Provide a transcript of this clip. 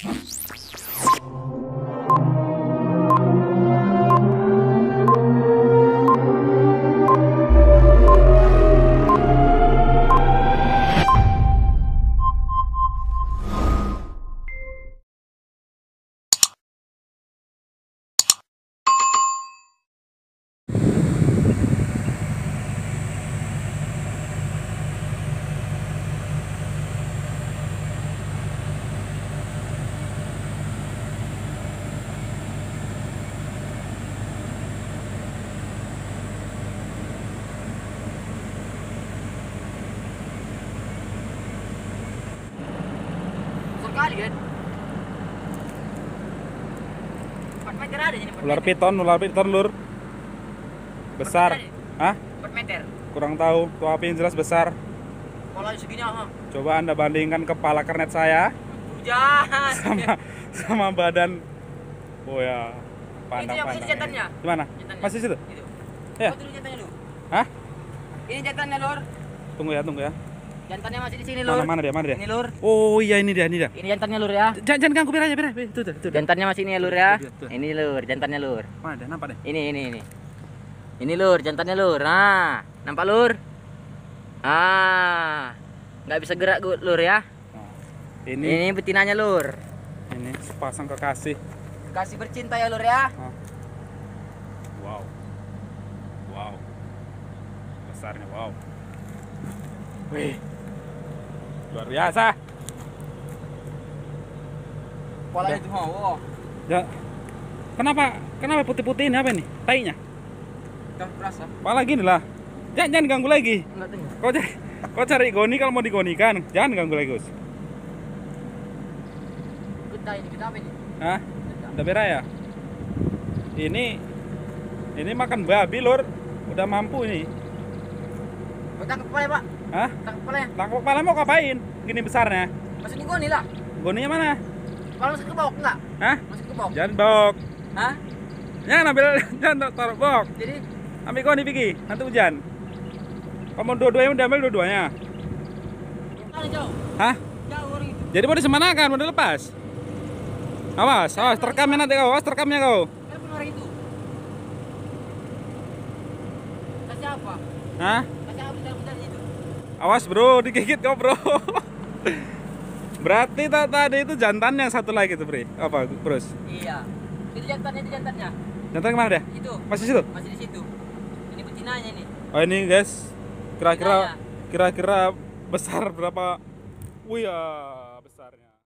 Kali kan 4 meter ada jadi 4 Ular meter. piton lur. Besar. 4 meter. Hah? 4 meter. Kurang tahu. Tuh api yang jelas besar. Kalau segini ah. Coba Anda bandingkan kepala kernet saya Hujan. sama badan. Oh ya, Itu yang masih jantannya. Di mana? Jantannya. Masih situ? Itu. Ya. Oh, itu jantannya lu. Hah? Ini jantannya, Lur. Tunggu ya. Jantannya masih di sini, Lur. Mana dia? Ini, Lur. Oh iya ini dia. Ini jantannya, Lur ya. Jangan ganggu biar aja. Tuh. Jantannya masih ini ya, Lur ya. Tuh. Ini, Lur, jantannya, Lur. Mana dia? Nampak deh. Ini. Ini, Lur, jantannya, Lur. Nah, nampak, Lur? Ah. Nggak bisa gerak, Lur ya. Nah, Ini betinanya, Lur. Ini sepasang kekasih. Kasih bercinta ya, Lur ya. Wow. Besarnya wow. Wih. Luar biasa. Polanya itu mau. Ya. Kenapa putih-putih ini apa ini? Tainya? Kan perasa. Malah gini lah. Jangan ganggu lagi. Enggak dengar. Kau cari goni kalau mau digonikan. Jangan ganggu lagi, Gus. Kita apa ini? Hah? Udah merah ya? Ini makan babi, Lur. Udah mampu ini. Tangkap kepala, Pak. Hah? Tangkap kepala. Tangkap kepala mau ngapain? Gini besarnya. Masuk di goni lah. Goninya mana? Kalau masuk ke bawah enggak? Hah? Masuk ke bawah. Jangan bok. Hah? Jangan taruh bok. Jadi Ambil goni Piki, nanti hujan. Kamu dua-duanya udah ambil dua-duanya. mana jauh? Hah? Jauh orang itu. Jadi mau disemanakan, mau dilepas. Awas, terekamnya nanti kau, awas terekamnya kau. Telepon orang itu. Kasih apa? Hah? Kasih apa telepon itu? Awas bro, digigit kau bro. Berarti tadi itu jantan yang satu lagi tuh, Bre. Apa, Bros? Iya. Itu jantannya. Jantan kemana dia? Itu. Masih situ? Masih di situ. Ini betinanya ini. Oh ini guys, kira-kira besar berapa? Wih ya.